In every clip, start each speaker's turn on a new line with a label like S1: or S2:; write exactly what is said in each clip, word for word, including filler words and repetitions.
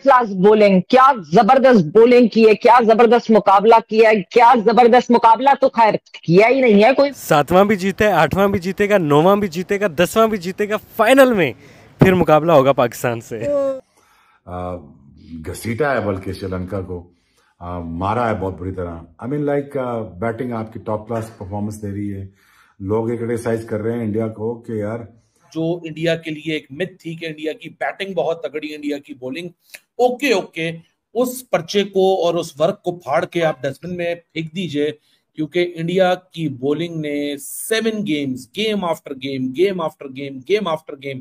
S1: Class bowling, क्या जबरदस्त bowling की है, क्या जबरदस्त मुकाबला किया है, क्या जबरदस्त मुकाबला तो खैर किया ही नहीं है कोई।
S2: सातवां भी जीते, आठवां भी जीतेगा, नौवां भी जीतेगा, दसवां भी जीतेगा, फाइनल में फिर मुकाबला होगा पाकिस्तान से।
S3: घसीटा है बल्कि श्रीलंका को, आ, मारा है बहुत बुरी तरह। आई मीन लाइक बैटिंग आपकी टॉप क्लास परफॉर्मेंस दे रही है। लोग एक क्रिटिसाइज कर रहे हैं इंडिया को कि यार
S4: जो इंडिया के लिए एक मिथ थी कि इंडिया की बैटिंग बहुत तगड़ी, इंडिया की बॉलिंग ओके ओके, उस पर्चे को और उस वर्क को फाड़ के आप डस्टबिन में फेंक दीजिए, क्योंकि इंडिया की बॉलिंग ने seven games, game after game, game after game, game after game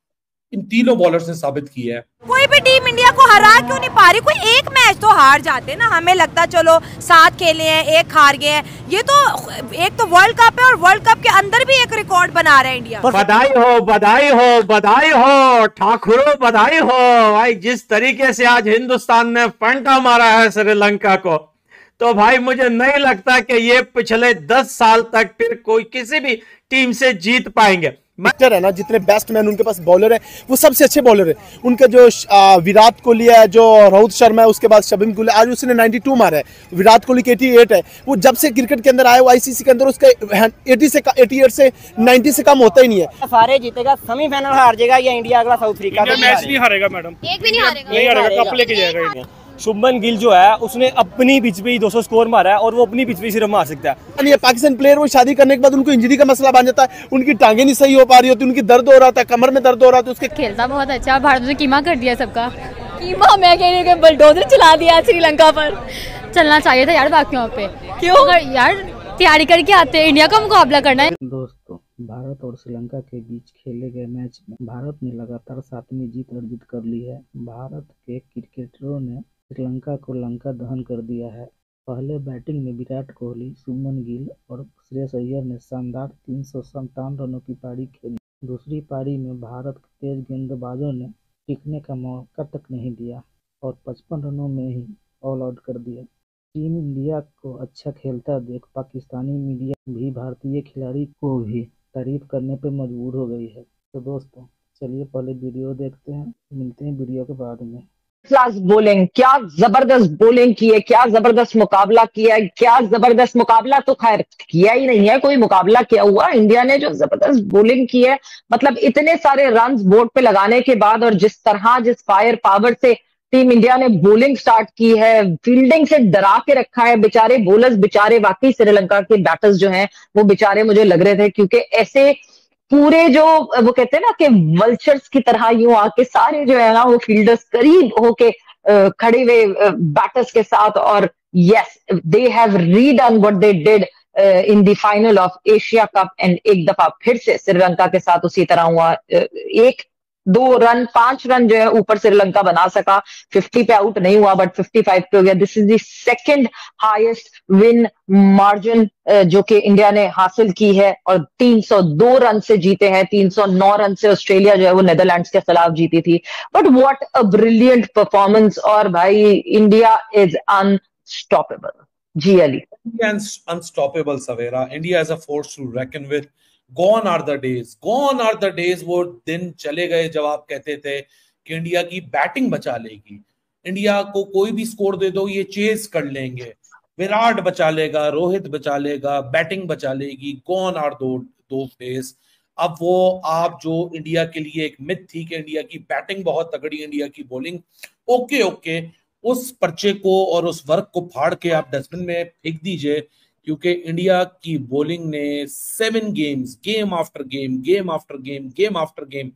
S4: इन तीनों बॉलर्स ने साबित किया है।
S5: कोई भी टीम इंडिया को हरा क्यों नहीं पा रही? कोई एक मैच तो हार जाते ना, हमें लगता चलो सात खेले हैं एक हार गए हैं। ये तो एक तो वर्ल्ड कप है और वर्ल्ड कप के अंदर भी एक रिकॉर्ड बना रहा है इंडिया।
S6: बधाई हो, बधाई हो, बधाई हो ठाकुरों, बधाई हो भाई। जिस तरीके से आज हिंदुस्तान ने फंटा मारा है श्रीलंका को, तो भाई मुझे नहीं लगता कि ये पिछले दस साल तक फिर कोई किसी भी टीम से जीत पाएंगे।
S7: बैटर है ना, जितने बैट्समैन उनके पास बॉलर है वो सबसे अच्छे बॉलर है। उनके जो विराट कोहली है, जो रोहित शर्मा है, उसके बाद शबीम गुल, आज उसने बानवे मारा है। विराट कोहली के अठासी है। वो जब से क्रिकेट के अंदर आया वो आईसीसी के अंदर उसका अस्सी से अठासी से नब्बे से कम होता ही नहीं है।
S8: सारे जीतेगा, सेमीफाइनल हार जाएगा या इंडिया अगला साउथ अफ्रीका
S9: मैच नहीं हारेगा मैडम,
S10: एक भी नहीं हारेगा,
S9: नहीं हारेगा, कप लेके जाएगा इंडिया।
S6: शुभमन गिल जो है उसने अपनी पिच पे ही दो सौ स्कोर मारा है और वो अपनी पिच पे सिर्फ मार सकता है।
S7: ये पाकिस्तान प्लेयर वो शादी करने के बाद उनको इंजरी का मसला बन जाता है, उनकी टांगे नहीं सही हो पा रही होती, उनकी दर्द हो रहा था, कमर में दर्द हो रहा था। उसके
S10: खेलता बहुत अच्छा, भारत ने कीमा कर दिया सबका। कीमा मैं कह रही हूँ बुलडोजर चला दिया श्रीलंका पर। चलना चाहिए था यार बाकियों पे, क्यों अगर यार तैयारी करके आते हैं, इंडिया का मुकाबला करना है।
S11: दोस्तों, भारत और श्रीलंका के बीच खेले गए मैच में भारत ने लगातार सातवीं जीत अर्जित कर ली है। भारत के क्रिकेटरों ने श्रीलंका को लंका दहन कर दिया है। पहले बैटिंग में विराट कोहली, शुभमन गिल और श्रेयस अय्यर ने शानदार तीन सौ संतावन रनों की पारी खेली। दूसरी पारी में भारत के तेज गेंदबाजों ने टिकने का मौका तक नहीं दिया और पचपन रनों में ही ऑल आउट कर दिया। टीम इंडिया को अच्छा खेलता देख पाकिस्तानी मीडिया भी भारतीय खिलाड़ी को भी तारीफ करने पर मजबूर हो गई है। तो दोस्तों चलिए पहले वीडियो देखते हैं, मिलते हैं वीडियो के बाद में।
S1: क्लास बोलिंग, क्या जबरदस्त बोलिंग की है, क्या जबरदस्त मुकाबला किया है, क्या जबरदस्त मुकाबला तो खैर किया ही नहीं है कोई, मुकाबला किया हुआ इंडिया ने जो जबरदस्त बोलिंग की है। मतलब इतने सारे रन्स बोर्ड पे लगाने के बाद और जिस तरह जिस फायर पावर से टीम इंडिया ने बोलिंग स्टार्ट की है, फील्डिंग से डरा के रखा है। बेचारे बोलर्स, बेचारे वाकई श्रीलंका के बैटर्स जो हैं वो बेचारे मुझे लग रहे थे, क्योंकि ऐसे पूरे जो वो कहते हैं ना कि वल्चर्स की तरह यूं आके सारे जो है ना वो फील्डर्स करीब होके खड़े हुए बैटर्स के साथ, और yes they have redone what they did in the final of Asia cup. And एक दफा फिर से श्रीलंका के साथ उसी तरह हुआ। एक दो रन, पांच रन जो है ऊपर श्रीलंका बना सका, फिफ्टी पे आउट नहीं हुआ बट फिफ्टी फाइव पे हो गया। This is the second highest win margin जो कि इंडिया ने हासिल की है और तीन सौ दो रन से जीते हैं। तीन सौ नौ रन से ऑस्ट्रेलिया जो है वो नेदरलैंड्स के खिलाफ जीती थी। But what a brilliant performance, और भाई इंडिया इज अनस्टॉपेबल। जी अली,
S4: unstoppable Savera, India is a force to reckon with. Gone are the days, gone are the days, वो दिन चले गए जब आप कहते थे कि इंडिया की बैटिंग बचा लेगी, इंडिया को कोई भी स्कोर दे दो ये चेस कर लेंगे, विराट बचा लेगा, रोहित बचा लेगा, बैटिंग बचा लेगी। गॉन आर दो दो डेज। अब वो आप जो इंडिया के लिए एक मिथ थी कि इंडिया की बैटिंग बहुत तगड़ी, इंडिया की बॉलिंग ओके ओके, उस पर्चे को और उस वर्क को फाड़ के आप डस्टबिन में फेंक दीजिए, क्योंकि इंडिया की बॉलिंग ने seven games, game after game, game after game, game after game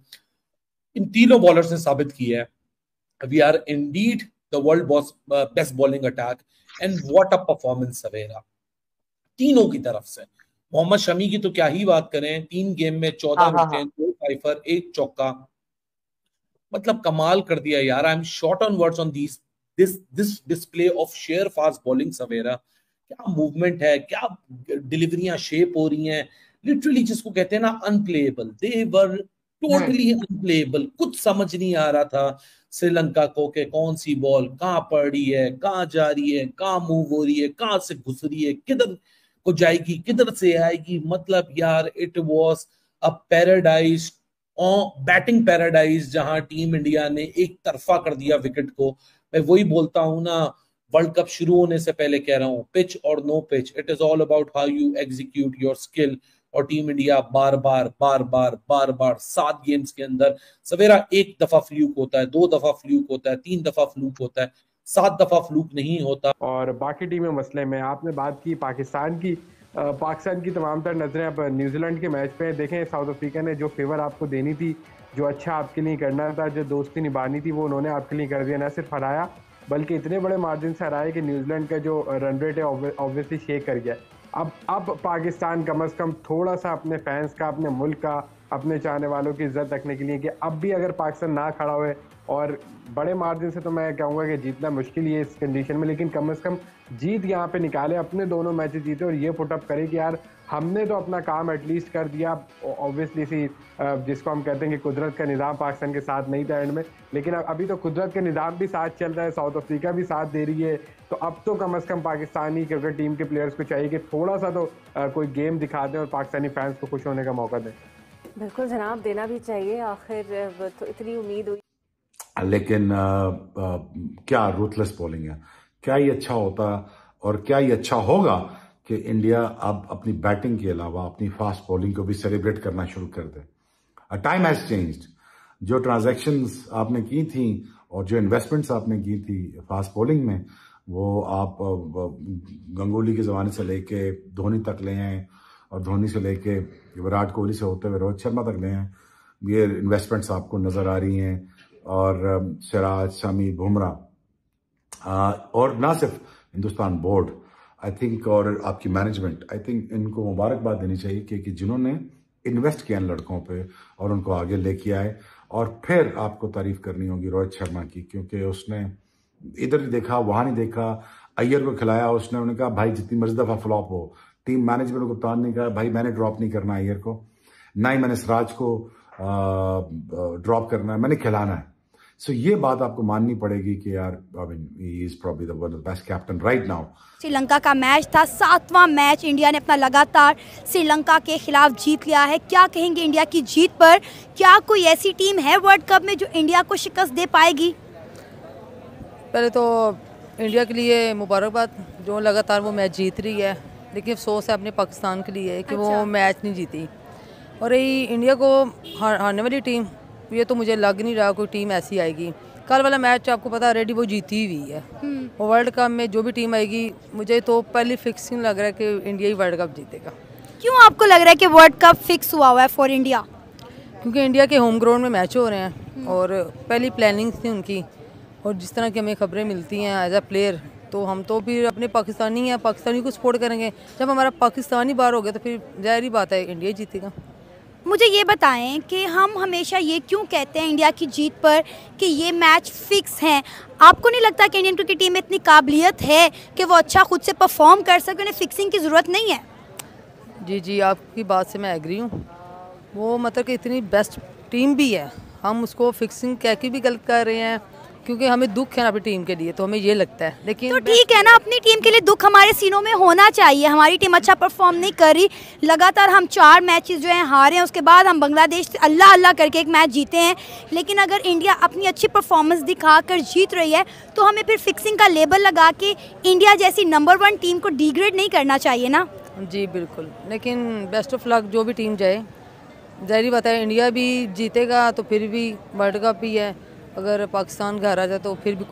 S4: इन तीनों बॉलर्स ने साबित किया है we are indeed the world best bowling attack. And what a performance Savera तीनों की तरफ से। मोहम्मद शमी की तो क्या ही बात करें, तीन गेम में चौदह विकेट, दो फाइफर, एक चौका, मतलब कमाल कर दिया यार। I am short on words on this this this display of sheer fast bowling Savera. क्या मूवमेंट है, क्या डिलीवरियां शेप हो रही हैं, लिटरली जिसको कहते हैं ना unplayable. They were totally unplayable. कुछ समझ नहीं आ रहा था श्रीलंका को कि कौन सी बॉल कहां पड़ रही है, कहां जा रही है, कहां मूव हो रही है, कहां से घुस रही है, किधर को जाएगी, किधर से आएगी। मतलब यार इट वाज अ पैराडाइज और बैटिंग पैराडाइज जहां टीम इंडिया ने एक तरफा कर दिया विकेट को। मैं वही बोलता हूं ना, वर्ल्ड कप शुरू होने से पहले कह रहा हूं, पिच और no pitch, it is all about how you execute your skill. और टीम इंडिया बार बार बार बार बार बार सात गेम्स के अंदर, सवेरा एक दफा फ्लूक होता है, दो दफा फ्लूक होता है, तीन दफा फ्लूक होता है, सात दफा फ्लूक नहीं होता।
S12: और बाकी टीमें मसले में आपने बात की पाकिस्तान की, पाकिस्तान की तमाम तर नजरें अब न्यूजीलैंड के मैच पे। देखें साउथ अफ्रीका ने जो फेवर आपको देनी थी, जो अच्छा आपके लिए करना था, जो दोस्ती निभानी थी, वो उन्होंने आपके लिए कर दिया। न सिर्फ हराया बल्कि इतने बड़े मार्जिन से हराया कि न्यूजीलैंड का जो रन रेट है ऑब्वियसली शेक कर गया। अब अब पाकिस्तान कम अज़ कम थोड़ा सा अपने फैंस का, अपने मुल्क का, अपने चाहने वालों की इज्जत रखने के लिए कि अब भी अगर पाकिस्तान ना खड़ा हुए, और बड़े मार्जिन से तो मैं कहूँगा कि जीतना मुश्किल ही है इस कंडीशन में, लेकिन कम अज़ कम जीत यहाँ पे निकाले, अपने दोनों मैचेस जीते और ये पुटअप करे कि यार हमने तो अपना काम एटलीस्ट कर दिया। ऑब्वियसली सी जिसको हम कहते हैं कि कुदरत का निज़ाम पाकिस्तान के साथ नहीं था एंड में, लेकिन अभी तो कुदरत का निज़ाम भी साथ चल रहा है, साउथ अफ्रीका भी साथ दे रही है। तो अब तो कम अज़ कम पाकिस्तानी क्रिकेट टीम के प्लेयर्स को चाहिए कि थोड़ा सा तो कोई गेम दिखा दें और पाकिस्तानी फैंस को खुश होने का मौका दें।
S13: बिल्कुल जनाब, देना भी चाहिए, आखिर तो इतनी उम्मीद हुई।
S3: लेकिन आ, आ, क्या रूथलेस बॉलिंग है, क्या ये अच्छा होता और क्या ये अच्छा होगा कि इंडिया अब अपनी बैटिंग के अलावा अपनी फास्ट बॉलिंग को भी सेलिब्रेट करना शुरू कर दे। Time has changed. जो ट्रांजैक्शंस आपने की थी और जो इन्वेस्टमेंट्स आपने की थी फास्ट बॉलिंग में, वो आप गंगोली के ज़माने से लेके धोनी तक ले आए और धोनी से लेके विराट कोहली से होते हुए रोहित शर्मा तक ले आए। ये इन्वेस्टमेंट्स आपको नज़र आ रही हैं, और सिराज, शमी, बुमराह, और ना सिर्फ हिंदुस्तान बोर्ड आई थिंक और आपकी मैनेजमेंट, आई थिंक इनको मुबारकबाद देनी चाहिए कि, कि जिन्होंने इन्वेस्ट किया इन लड़कों पे और उनको आगे लेके आए। और फिर आपको तारीफ करनी होगी रोहित शर्मा की, क्योंकि उसने इधर नहीं देखा, वहां नहीं देखा, अय्यर को खिलाया उसने, उन्होंने कहा भाई जितनी मर्जी दफा फ्लॉप हो, टीम मैनेजमेंट को कप्तान ने कहा भाई मैंने ड्रॉप नहीं करना अय्यर को, ना ही मैंने सिराज को ड्रॉप करना है, मैंने खिलाना है। सो so, ये बात आपको माननी पड़ेगी कि यार I mean he is probably the one of the best captain right now.
S5: Sri Lanka का मैच था, सातवां मैच इंडिया ने अपना लगातार श्रीलंका के खिलाफ जीत लिया है। क्या कहेंगे इंडिया की जीत पर? क्या कोई ऐसी टीम है वर्ल्ड कप में जो इंडिया को शिकस्त दे पाएगी?
S14: पहले तो इंडिया के लिए मुबारकबाद जो लगातार वो मैच जीत रही है, लेकिन अफसोस है अपने पाकिस्तान के लिए कि अच्छा। वो मैच नहीं जीती। और यही इंडिया को हारने वाली टीम, ये तो मुझे लग नहीं रहा कोई टीम ऐसी आएगी। कल वाला मैच आपको पता है ऑलरेडी वो जीती हुई है, और वर्ल्ड कप में जो भी टीम आएगी मुझे तो पहले फिक्सिंग लग रहा है कि इंडिया ही वर्ल्ड कप जीतेगा।
S5: क्यों आपको लग रहा है कि वर्ल्ड कप फिक्स हुआ हुआ है फॉर इंडिया?
S14: क्योंकि इंडिया के होम ग्राउंड में मैच हो रहे हैं और पहली प्लानिंग थी उनकी, और जिस तरह की हमें खबरें मिलती हैं एज अ प्लेयर, तो हम तो फिर अपने पाकिस्तानी हैं, पाकिस्तानी को सपोर्ट करेंगे। जब हमारा पाकिस्तानी बाहर हो गया तो फिर जाहिर ही बात है इंडिया जीतेगा।
S5: मुझे ये बताएं कि हम हमेशा ये क्यों कहते हैं इंडिया की जीत पर कि ये मैच फिक्स हैं? आपको नहीं लगता कि इंडियन क्रिकेट टीम में इतनी काबिलियत है कि वो अच्छा खुद से परफॉर्म कर सके, उन्हें फिक्सिंग की ज़रूरत नहीं है?
S14: जी जी आपकी बात से मैं एग्री हूँ। वो मतलब कि इतनी बेस्ट टीम भी है, हम उसको फिक्सिंग कह के भी गलत कर रहे हैं, क्योंकि हमें दुख है ना अपनी टीम के लिए, तो हमें ये लगता है। लेकिन
S5: तो ठीक है ना, अपनी टीम के लिए दुख हमारे सीनों में होना चाहिए। हमारी टीम अच्छा परफॉर्म नहीं कर रही, लगातार हम चार मैचेस जो हैं हारे हैं, उसके बाद हम बांग्लादेश से अल्लाह अल्लाह करके एक मैच जीते हैं। लेकिन अगर इंडिया अपनी अच्छी परफॉर्मेंस दिखाकर जीत रही है तो हमें फिर फिक्सिंग का लेबल लगा के इंडिया जैसी नंबर वन टीम को डिग्रेड नहीं करना चाहिए ना।
S14: जी बिल्कुल, लेकिन बेस्ट ऑफ लक, जो भी टीम जाए। जाहिर बात है इंडिया भी जीतेगा तो फिर भी वर्ल्ड कप ही है, अगर पाकिस्तान घर आ जाए तो फिर भी